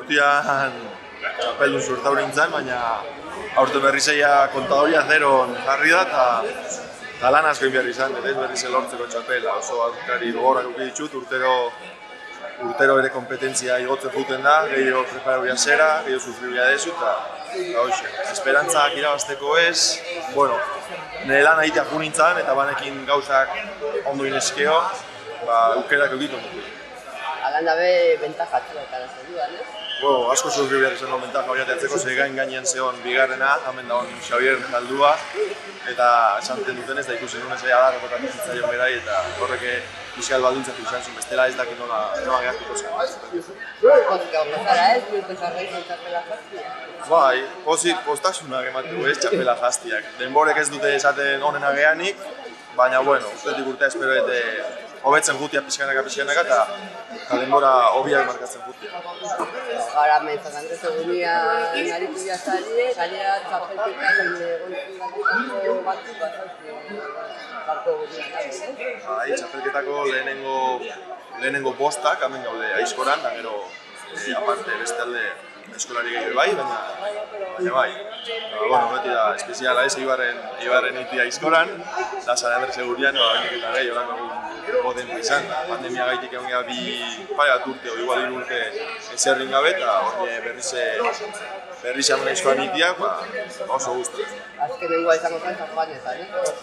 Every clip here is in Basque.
urtean txapeldun zurtaurintzen, baina aurten berrizeia kontadoria zeron jarri da, eta lan asko behar izan, ez berrize lortzeko txapela. Oso aurkari gogorak uki ditut, urtero ere kompetentzia igotzen juten da, gehiago preparau zera, gehiago sufribia dezu, eta hoxe, esperantzak irabazteko ez, bueno, nire lan ahitea junintzan, eta banekin gauzak ondo inezkeo, aukerak egitu dut. Alan dabe bentajatzua eta lazen duan, ez? Asko sufri behar izan bentaja hori ateatzeko, ze gainean zegoen bigarrena, hemen dagoen Xavier Jaldua, eta esanten dutenez da ikusi nuen ezea da, repotatu zitzaion berai, eta horrek fiskal baldintzatu izan zuen, bestela ez dakit nola gertuko zen. Pozik hau gozara ez, duiko zarreizun txapela jaztia? Bai, postasunak emateko ez txapela jaztiak. Denborek ez dute esaten honen ageanik, baina bueno, ustetik urtea espero hobetzen jutia pixkanaka, eta denbora hobiak markatzen jutia. Gara San Andres egunia naritu jazari, gainera txapelketak egontzungatiko batzuk barko egunia nago. Bai, txapelketako lehenengo bostak, hemen gaude aizkoran, da gero aparte beste alde eskolari gehiago bai, baina bai. Beti da, espeziala ez, Eibarren itia aizkoran, da San Andres egurian, eta gehi horako goden izan. Pandemia gaitik egon gara bat urte, o igual urte ezerrin gabe, eta hori berriz hemen aizkoran itia, oso guztu. Azkenengoa izango zen San Juanetan,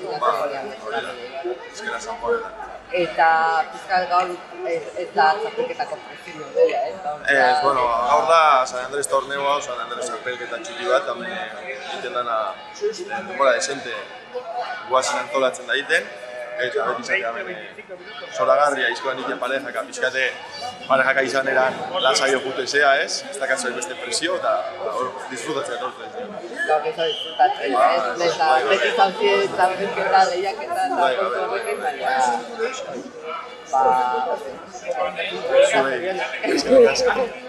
Ezkera San Juanetan. Eta pizkal gaur ez da txapelketako prezio dela, ez? Gaur da San Andres torneoa, San Andres txapelketa txiki bat, hemen egiten dana denbora desente guazen antolatzen da egiten, eta beti izatea hemen zoragarria izkoan egiten parejaka, pixkate parejaka izan eran lasaio jutezea ez dakatzu beste presio, eta disfrutatzea tortzen. Gaur ez da disfrutatzen, beti zauzien txapelketa lehiaketa eta horrekin, baina Zuei, eskerrik asko.